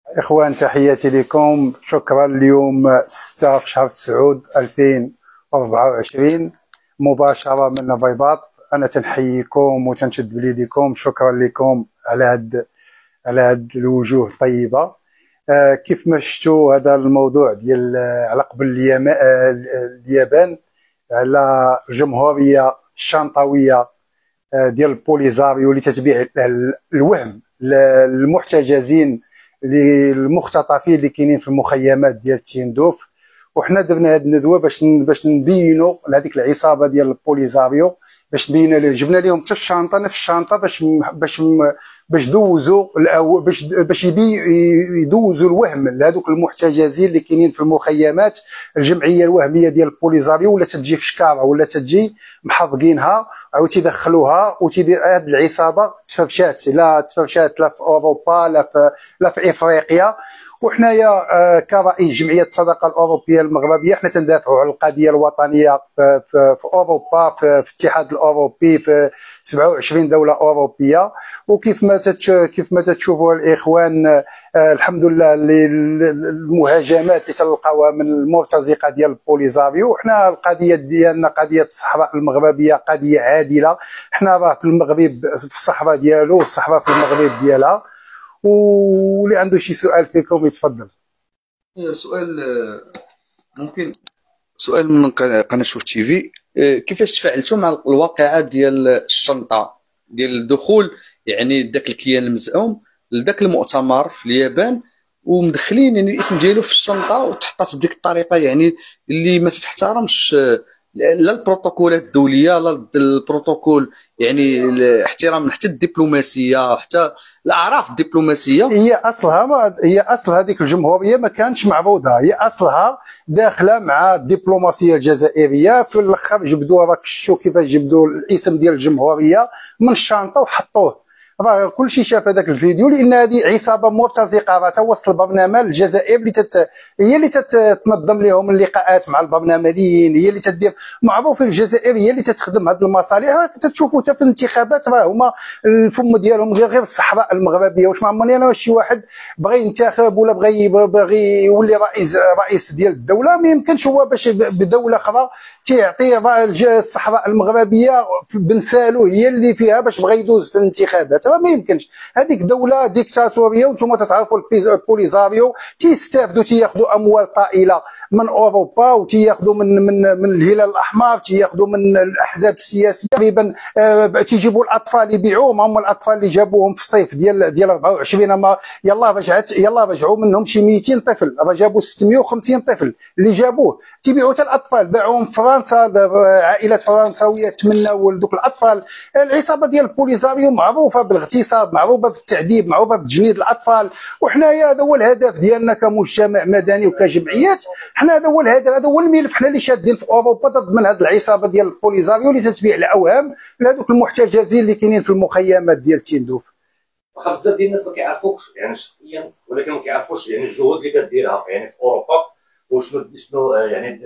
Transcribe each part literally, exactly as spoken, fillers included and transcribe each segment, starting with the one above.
إخوان تحياتي لكم. شكرا. اليوم ستة في شهر تسعود ألفين وأربعة وعشرين مباشرة من بيضاط. أنا تنحييكم وتنشد بليديكم. شكرا لكم على هاد على هاد الوجوه الطيبة. آه كيف ما شفتوا هذا الموضوع ديال على قبل اليابان على الجمهورية الشنطوية ديال البوليزاريو اللي تتبيع الوهم للمحتجزين للمختطفين اللي كاينين في المخيمات ديال تيندوف. وحنا درنا هذه الندوه باش باش نبينوا لهذيك العصابه ديال البوليزاريو، باش نبينا لهم، جبنا لهم حتى الشنطه نفس الشنطه باش باش باش دوزوا باش باش يدوزوا الوهم لهذوك المحتجزين اللي كاينين في المخيمات. الجمعيه الوهميه ديال البوليزاريو ولا تجي في شكاره ولا تجي محافظينها او تيدخلوها. وهذه العصابه تفرشات، لا تفرشات لا في اوروبا لا في لا في افريقيا. وحنايا كرئيس جمعيه الصداقه الاوروبيه المغربيه حنا تندافعوا على القضيه الوطنيه في, في, في اوروبا، في, في الاتحاد الاوروبي، في سبعة وعشرين دوله اوروبيه. وكيف ما تتش كيف ما تشوفوا الاخوان، الحمد لله المهاجمات اللي تلقاوها من المرتزقه ديال البوليزاريو. حنا القضيه ديالنا قضيه الصحراء المغربيه قضيه عادله. حنا راه في المغرب في الصحراء ديالو والصحراء في المغرب ديالها. واللي عنده شي سؤال فيكم يتفضل. سؤال ممكن سؤال من قناه شوف تي في. كيفاش تفاعلتوا مع الواقعه ديال الشنطه ديال الدخول، يعني داك الكيان المزعوم لذاك المؤتمر في اليابان ومدخلين يعني الاسم ديالو في الشنطه وتحطات بديك الطريقه، يعني اللي ما تحترمش لا البروتوكولات الدوليه لا البروتوكول، يعني احترام حتى الدبلوماسيه حتى الاعراف الدبلوماسيه. هي اصلها ما هي اصل هذيك الجمهوريه ما كانتش معروضه، هي اصلها داخله مع الدبلوماسيه الجزائريه. في الاخر جبدوها، راك شفتوا كيفاش جبدوا الاسم ديال الجمهوريه من الشنطه وحطوه. راه كلشي شاف هذاك الفيديو، لان هذه عصابه مرتزقه راه توصل البرنامج الجزائر اللي تت... هي اللي تتنظم لهم اللقاءات مع البرلمانيين، هي اللي تدير. معروف الجزائر هي اللي تتخدم هذه المصالح. تتشوفوا حتى في الانتخابات راه هما الفم ديالهم غير غير الصحراء المغربيه. واش ما عمرني انا شي واحد بغى ينتخب ولا بغى بغى يولي رئيس رئيس ديال الدوله، ما يمكنش هو باش بدوله اخرى تيعطي الصحراء المغربيه بنسالو هي اللي فيها باش بغى يدوز في الانتخابات. ما يمكنش. هذيك دوله ديكتاتوريه وانتم تعرفوا البوليزاريو تيستافدوا تياخذوا اموال طائله من اوروبا وتياخذوا من من من الهلال الاحمر، تياخذوا من الاحزاب السياسيه تقريبا. آه تيجيبوا الاطفال يبيعوهم. هم الاطفال اللي جابوهم في الصيف ديال ديال أربعة وعشرين ما يلاه رجعت يلاه رجعوا منهم شي مئتين طفل. راه جابوا ستمئة وخمسين طفل اللي جابوه تيبيعوا حتى الاطفال، باعوهم في فرنسا. عائلات فرنساويه تمناو دوك الاطفال. العصابه ديال البوليزاريو معروفه بالاغتصاب، معروفه بالتعذيب، معروفه بتجنيد الاطفال. وحنايا هذا هو الهدف ديالنا كمجتمع مدني وكجمعيات. حنا هذا هو الهدف، هذا هو الملف حنا اللي شادين في اوروبا ضد من هذه العصابه ديال البوليزاريو اللي تتبيع الاوهام لهذوك المحتجزين اللي كاينين في المخيمات ديال تيندوف. واخا بزاف ديال الناس ما كيعرفوكش يعني شخصيا، ولكن ما كيعرفوش يعني الجهود اللي كديرها يعني في اوروبا، وشنو شنو يعني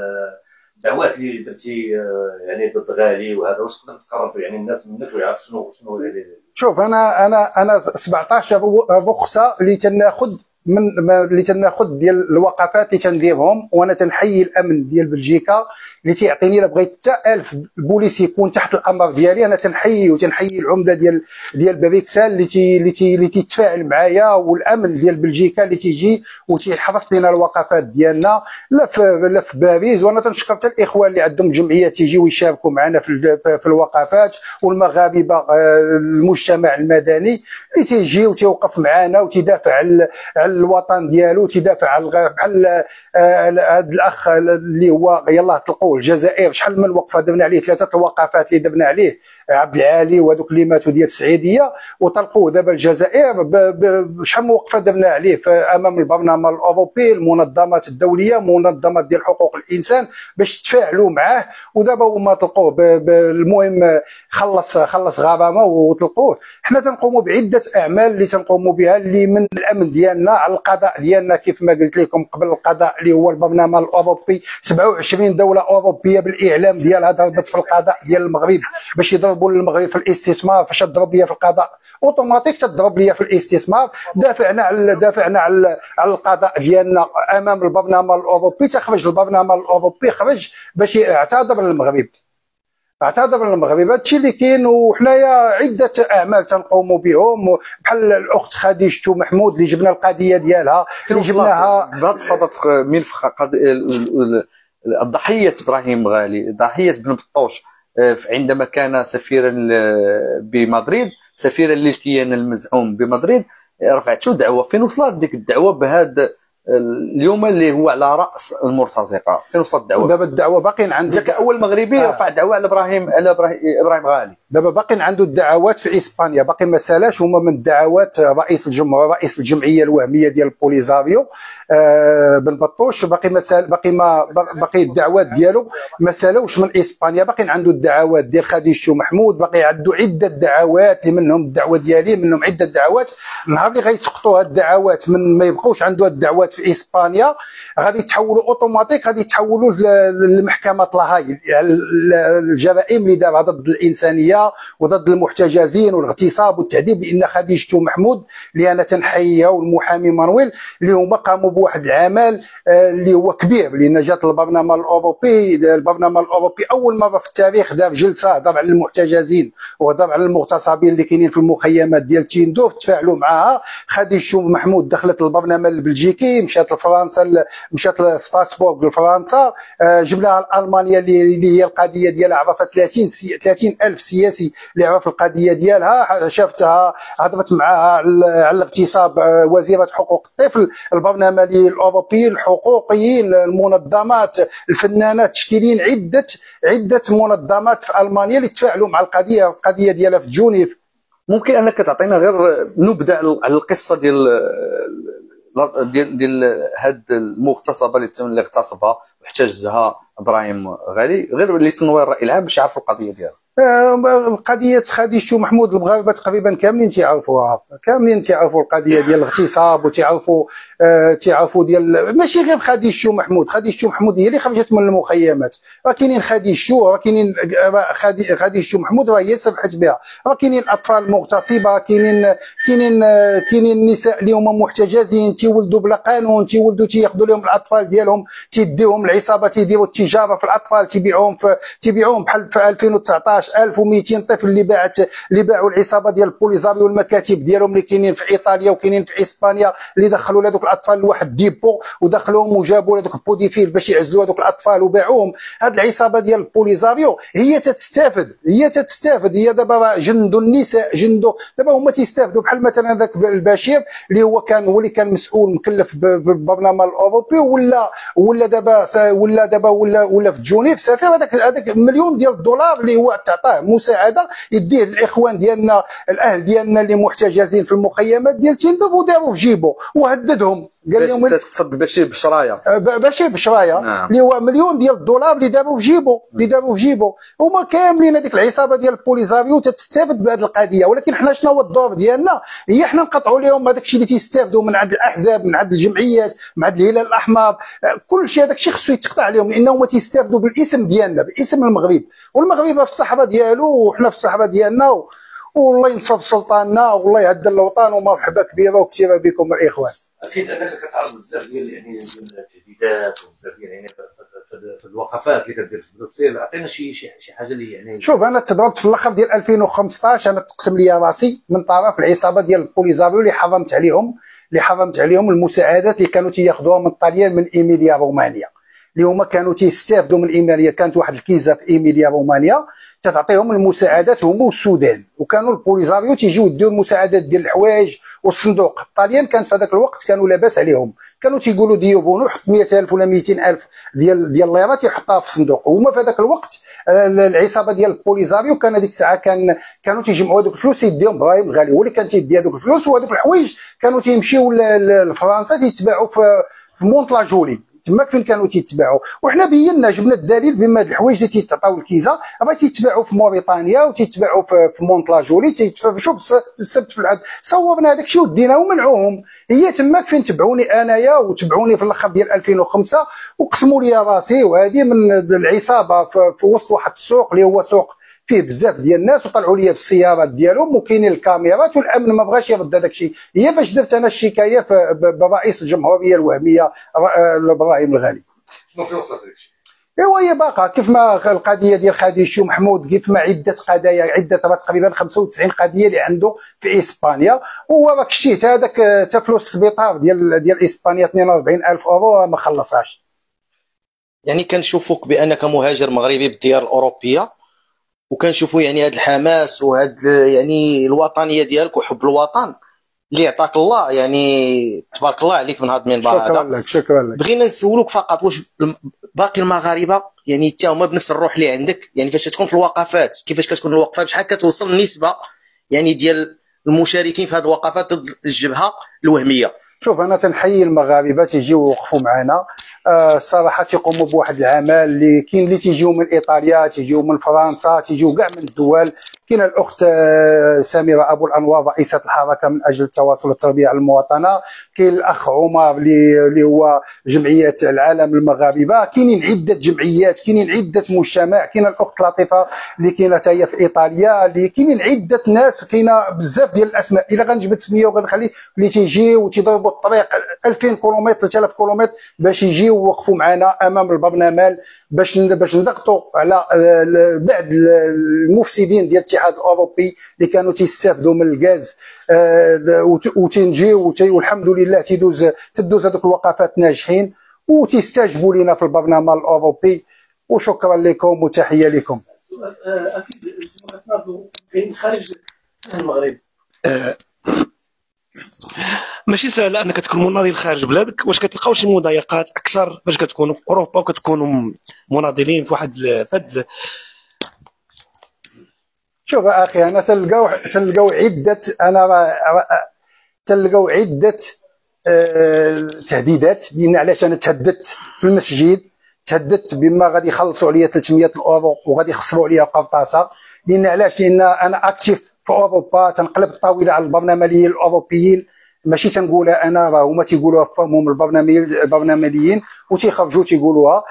الدعوات اللي درتي يعني ضد غالي وهذا. واش تقدر تقرب يعني الناس منك ويعرف شنو شنو يعني؟ شوف انا انا انا سبعطاش رخصه اللي تناخذ من اللي تناخذ ديال الوقفات اللي تنديرهم. وانا تنحيي الامن ديال بلجيكا اللي تيعطيني. الا بغيت حتى ألف بوليس يكون تحت الامر ديالي انا تنحيي. وتنحيي العمده ديال ديال بريكسال اللي تي اللي تي اللي تيتفاعل معايا، والامن ديال بلجيكا اللي تيجي وتيحرص لنا الوقفات ديالنا لا في لا في باريس. وانا تنشكر حتى الاخوان اللي عندهم جمعيه تيجيو يشاركوا معنا في في الوقفات، والمغاربه المجتمع المدني اللي تيجي وتيوقف معنا وتيدافع على الوطن ديالو، تيدافع على بحال هذا الاخ اللي هو يلاه طلقوه الجزائر. شحال من وقفه درنا عليه، ثلاثه الوقفات اللي درنا عليه، عبد العالي وهذوك اللي ماتوا ديال السعيديه وطلقوه دابا الجزائر. شحال من وقفه درنا عليه امام البرلمان الاوروبي، المنظمات الدوليه، منظمات ديال حقوق الانسان باش تفاعلوا معاه. ودابا هما طلقوه. المهم خلص خلص غرامه وطلقوه. حنا تنقوموا بعده اعمال اللي تنقوموا بها اللي من الامن ديالنا على القضاء ديالنا. كيف ما قلت لكم قبل، القضاء اللي هو البرلمان الاوروبي، سبعة وعشرين دوله اوروبيه بالاعلام ديالها ضربت في القضاء ديال المغرب باش يضرب يضربوا المغرب في الاستثمار، فاش تضرب لي في القضاء اوتوماتيك تضرب لي في الاستثمار. دافعنا على دافعنا على على القضاء ديالنا امام البرلمان الاوروبي، تخرج البرلمان الاوروبي خرج باش يعتذر للمغرب، اعتذر للمغرب. هادشي اللي كاين. وحنايا عده اعمال تنقوموا بهم بحال الاخت خديجه محمود اللي جبنا القضيه ديالها اللي جبناها بهذا الصدد ملف الضحيه ابراهيم غالي، ضحيه بن بطوش، عندما كان سفيرا بمدريد، سفيرا للكيان المزعوم بمدريد، رفعت له دعوه. فين وصلت ديك الدعوه بهذا اليوم اللي هو على راس المرتزقه؟ فين وصلت الدعوه؟ دابا الدعوه باقيين عندك. جاك اول مغربي آه. رفع دعوه على ابراهيم على ابراهيم غالي. دابا باقيين عنده الدعوات في اسبانيا، باقي ما سالاش. هما من الدعوات رئيس الجمهوريه، رئيس الجمعيه الوهميه ديال البوليزاريو آه بن بطوش، باقي ما سال باقي ما باقي الدعوات ديالو ما سالوش من اسبانيا. باقيين عنده الدعوات ديال خديجه محمود، باقي عنده عده دعوات اللي منهم الدعوه ديالي، منهم عده دعوات. النهار اللي غيسقطوا هاد الدعوات من ما يبقوش عنده الدعوات في اسبانيا، غادي يتحولوا اوتوماتيك، غادي يتحولوا لمحكمه لاهاي، الجرائم اللي دارها ضد الانسانيه وضد المحتجزين والاغتصاب والتعذيب. لان خديجه محمود اللي انا تنحييها والمحامي مانويل اللي هما قاموا بواحد العمل اللي هو كبير، لان جات البرلمان الاوروبي. البرلمان الاوروبي اول مره في التاريخ دار جلسه هضر على المحتجزين وهضر على المغتصبين اللي كاينين في المخيمات ديال تيندوف، تفاعلوا معها. خديجه محمود دخلت البرلمان البلجيكي، مشات لفرنسا، مشات لستراسبورغ لفرنسا، جبناها لالمانيا اللي هي القضيه ديالها عرفت ثلاثين ثلاثين الف سياسي اللي عرف القضيه ديالها، شافتها، هضرت معها على الاغتصاب وزيره حقوق الطفل. البرلمان الاوروبي، الحقوقيين، المنظمات، الفنانات، تشكيلين عده عده منظمات في المانيا اللي تفاعلوا مع القضيه القضيه ديالها في جونيف. ممكن انك تعطينا غير نبذه على القصه ديال ديال ديال هاد المغتصبه اللي اللي اغتصبها واحتجزها ابراهيم غالي، غير اللي تنوير الراي العام باش يعرفوا القضيه ديالها. القضيه خديجه محمود المغاربه تقريبا كاملين تيعرفوها، كاملين تيعرفوا القضيه ديال الاغتصاب وتيعرفوا آه تيعرفوا ديال ماشي غير خديجه محمود. خديجه محمود هي اللي خرجت من المخيمات، راه كاينين خديجه، راه كاينين خديجه محمود راه هي سمحت بها، راه كاينين اطفال مغتصبه، كاينين كاينين كاينين النساء اللي هما محتجزين تيولدوا بلا قانون، تيولدوا تياخذوا لهم الاطفال ديالهم، تيديوهم العصابه، تيديروا التجاره في الاطفال، تيبيعوهم في تيبيعوهم بحال في ألفين وتسعطاش ألف ومئتين طفل اللي باعت اللي باعوا العصابه ديال البوليزاريو والمكاتب ديالهم اللي كاينين في ايطاليا وكاينين في اسبانيا، اللي دخلوا لهذوك الاطفال لواحد ديبو ودخلوهم وجابوا لهذوك البوديفيل باش يعزلوا هذوك الاطفال وباعوهم. هذه العصابه ديال البوليزاريو هي تتستافد، هي تتستافد هي دابا جندوا النساء، جندوا دابا هما تيستافدوا. بحال مثلا هذاك البشير اللي هو كان هو اللي كان مسؤول مكلف بالبرلمان الاوروبي، ولا ولا دابا ولا دابا ولا ولا في جونيف سفير. هذاك هذاك مليون ديال الدولار اللي هو تعطاه مساعده يديه للاخوان ديالنا الاهل ديالنا اللي محتجزين في المخيمات ديال تيندوف، وداروا في جيبو وهددهم. قال لهم تقصد بشير بشرايه، بشير بشرايه نعم. اللي هو مليون ديال الدولار اللي داروا في جيبو، اللي داروا في جيبو. هما كاملين هذيك العصابه ديال البوليزاريو تستافد بهذه القضيه. ولكن حنا شنو هو الدور ديالنا؟ هي حنا نقطعوا لهم هذاك الشيء اللي تيستافدوا من عند الاحزاب، من عند الجمعيات، من عند الهلال الاحمر، كل شيء هذاك الشيء خصو يتقطع عليهم، لانهم تيستافدوا بالاسم ديالنا، باسم المغرب. والمغرب في الصحبه ديالو وحنا في الصحبه ديالنا، والله ينصر سلطاننا والله يهدى الوطن. ومرحبا كبيره وكثيره بكم الاخوان. اكيد انك كتعرض بزاف ديال يعني التهديدات وبزاف ديال يعني في الوقفات اللي كدير في بروكسل. عطينا شي شي حاجه اللي يعني. شوف انا تضربت في اللقب ديال ألفين وخمسطاش، انا تقسم لي راسي من طرف العصابه ديال البوليزاريو اللي حرمت عليهم اللي حرمت عليهم المساعدات اللي كانوا تياخذوها من الطليان من ايميليا رومانيا، اللي هما كانوا تيستافدوا من ايميليا. كانت واحد الكيزه في ايميليا رومانيا تعطيهم المساعدات هما والسودان، وكانوا البوليزاريو تيجيو يديو المساعدات ديال الحوايج والصندوق. الطليان كانت في هذاك الوقت كانوا لاباس عليهم، كانوا تيقولوا ديو بونو حط مئة ألف ولا مئتين ألف ديال ديال الليرات يحطها في الصندوق. هما في هذاك الوقت العصابه ديال البوليزاريو كان هذيك الساعه كان كانوا تيجمعوا هذوك الفلوس يديهم ابراهيم غالي، هو اللي كان تيدي هذوك الفلوس. وهذوك الحوايج كانوا تيمشيو لفرنسا تيتباعوا في في مونط لاجولي، تما فين كانوا تيتباعوا. وحنا بينا جبنا الدليل بما هاد الحوايج اللي تيتعطاو الكيزه راه تيتباعوا في موريتانيا وتيتباعوا في مونط لاجولي، تيتفرشوا بالسبت في العاد. صورنا هذاك الشيء وديناه ومنعوهم. هي تماك فين تبعوني انايا وتبعوني في اللقب ديال ألفين وخمسة وقسموا لي راسي. وهذه من العصابه في وسط واحد السوق اللي هو سوق فيه بزاف ديال الناس وطلعوا لي بالسيارات ديالهم وكاينين الكاميرات والامن ما بغاش يرد هذاك الشيء. هي فاش درت انا الشكايه برئيس الجمهوريه الوهميه ابراهيم الغالي. شنو فين وصلت داك الشيء؟ ايوا هي باقا كيف ما القضيه ديال خديجه محمود، كيف ما عده قضايا، عده تقريبا خمسة وتسعين قضيه اللي عنده في اسبانيا. وهو راك شتيت هذاك حتى فلوس السبيطار ديال ديال اسبانيا اثنين وأربعين ألف اورو ما خلصهاش. يعني كنشوفوك بانك مهاجر مغربي بالديار الاوروبيه، وكنشوفوا يعني هذا الحماس وهذا يعني الوطنيه ديالك وحب الوطن اللي عطاك الله، يعني تبارك الله عليك من هذا المنبر هذا. شكرا لك شكرا لك. بغينا نسولوك فقط واش باقي المغاربه يعني حتى هما بنفس الروح اللي عندك؟ يعني فاش تكون في الوقفات كيفاش كتكون الوقفه، بشحال كتوصل النسبه يعني ديال المشاركين في هذه الوقفات ضد الجبهه الوهميه؟ شوف انا تنحيي المغاربه تيجيو يوقفوا معنا. آه الصراحه تيقوموا بواحد العمل اللي كاين اللي تيجيو من ايطاليا، تيجيو من فرنسا، تيجيو كاع من الدول. كاين الاخت آه سميره ابو الانوار رئيسه الحركه من اجل التواصل والتربيه المواطنه. كاين الاخ عمر اللي هو جمعيه العالم المغاربه. كاينين عده جمعيات، كاينين عده مجتمع. كاين الاخت لطيفه اللي كاينه حتى هي في ايطاليا، اللي كاينين عده ناس، كاينه بزاف ديال الاسماء. الا غنجبد سميه وغنخلي اللي تيجيو وتيضربوا الطريق ألفين كيلومتر ثلاثة آلاف كيلومتر باش يجيو ووقفوا معنا امام البرنامج باش باش نضغطوا على بعض المفسدين ديال الاتحاد الاوروبي اللي كانوا تيستافدوا من الغاز. وتنجيو والحمد لله تيدوز تدوز هذوك الوقفات ناجحين وتيستجبوا لنا في البرنامج الاوروبي. وشكرا لكم وتحيه لكم. اكيد كاين خارج المغرب ماشي سهل انك تكون مناضل خارج بلادك. واش كتلقاو شي مضايقات اكثر فاش كتكونوا في اوروبا وكتكونوا مناضلين في واحد فد؟ شوف اخي انا تلقاو تلقاو عده انا تلقاو عده أه تهديدات. لان علاش انا تهددت في المسجد، تهددت بما غادي يخلصوا عليا ثلاثمية اورو وغادي يخسروا عليا قرطاسه. لان علاش؟ لان انا اكتيف في اوروبا، تنقلب الطاوله على البرنامجيين الاوروبيين. ماشي تنقولها انا، راه هما تيقولوها فهمهم البرنامجيين وتيخرجوا تيقولوها.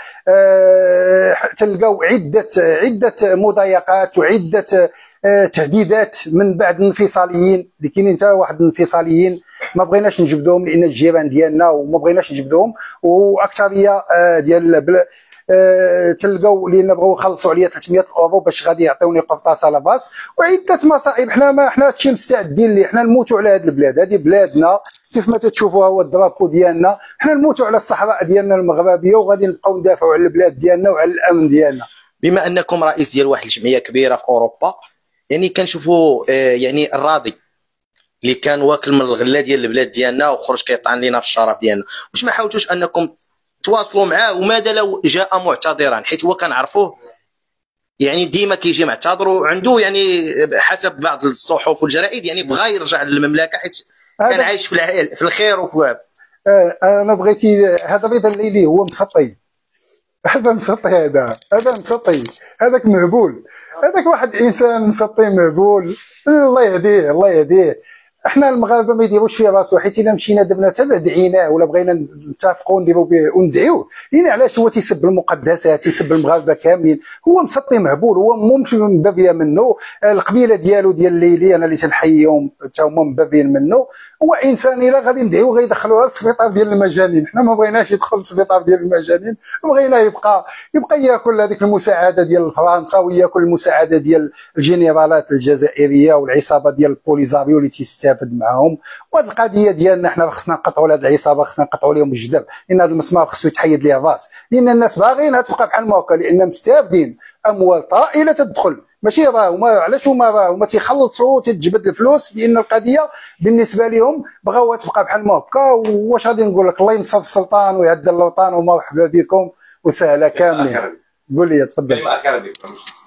أه تلقاو عده عده مضايقات وعده أه تهديدات من بعض الانفصاليين اللي كاينين. حتى واحد الانفصاليين ما بغيناش نجبدوهم لان الجيران ديالنا وما بغيناش نجبدوهم. واكثريه أه ديال أه تلقاو لان بغاو يخلصوا عليا ثلاثمية اورو باش غادي يعطيوني قرطاسه لاباس. وعده مصائب. حنا ما حنا هادشي مستعدين ليه. حنا نموتوا على هاد البلاد، هذه بلادنا كيف ما تتشوفوها، هو الدرابو ديالنا. حنا نموتوا على الصحراء ديالنا المغربيه وغادي نبقاو ندافعوا على البلاد ديالنا وعلى الامن ديالنا. بما انكم رئيس ديال واحد الجمعيه كبيره في اوروبا، يعني كنشوفوا آه يعني الراضي اللي كان واكل من الغله ديال البلاد ديالنا وخرج كيطعن لينا في الشرف ديالنا، واش ما حاولتوش انكم تواصلوا معاه؟ وماذا لو جاء معتذرا؟ حيت هو كنعرفوه يعني ديما كيجي معتذر وعنده يعني حسب بعض الصحف والجرائد يعني بغى يرجع للمملكه حيت كان عايش في في الخير وفي آه انا بغيتي هذا رضا الليلي هو مسطي. هذا مسطي، هذا هذا مسطي، هذاك مهبول، هذاك واحد انسان مسطي مهبول. الله يهديه الله يهديه. احنا المغاربه ما يديروش فيه راسو، حيت الا مشينا درنا حتى دعيناه ولا بغينا نتفقوا ونديروا به وندعيوه. لان علاش؟ هو تيسب المقدسات، تيسب المغاربه كاملين. هو مسطي مهبول، هو مش مبابيه منه. القبيله ديالو ديال الليلي انا اللي تنحييهم حتى هما مبابين منه. هو انسان الا غادي ندعيو غيدخلوه للسبيطار ديال المجانين. حنا ما بغيناش يدخل للسبيطار ديال المجانين، بغينا يبقى يبقى ياكل هذيك المساعده ديال فرنسا وياكل المساعده ديال الجنرالات الجزائريه والعصابه ديال البوليزاريو اللي تيستافد معاهم. وهذه القضيه ديالنا حنا خصنا نقطعوا لهاد العصابه، خصنا نقطعوا لهم الجدب. لان هذا المسمار خصو يتحيد ليه الراس. لان الناس باغيينها تبقى بحال ما هكا، لان مستافدين اموال طائله تدخل. ماشي راه هما علاش هما راه هما تيخلصوا تتجبد الفلوس. لان القضيه بالنسبه لهم بغاوها تبقى بحال ما هكا. واش غادي نقول لك؟ الله ينصر السلطان ويعدل الوطن ومرحبا بكم وسهلا كاملين. قول لي تفضل. كلمه اخيره ديالكم.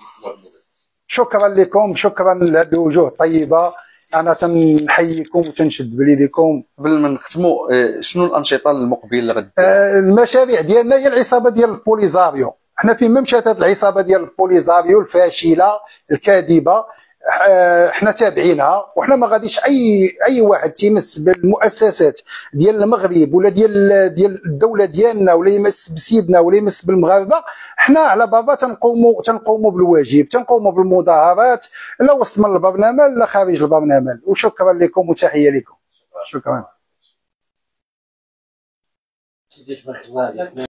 شكرا لكم، شكرا لهذه الوجوه الطيبه. انا تنحييكم وتنشد بليدكم. قبل ما نختموا شنو الانشطه المقبله غد؟ آه المشاريع ديالنا هي العصابه ديال البوليزاريو. حنا فين ما مشات هذه العصابه ديال البوليزاريو الفاشله الكاذبه حنا تابعينها، وحنا ما غاديش اي اي واحد تيمس بالمؤسسات ديال المغرب ولا ديال ديال الدوله ديالنا ولا يمس بسيدنا ولا يمس بالمغاربه. حنا على بابا تنقوموا تنقوموا بالواجب، تنقوموا بالمظاهرات لا وسط من البرنامج لا خارج البرنامج. وشكرا لكم وتحيه لكم. شكرا.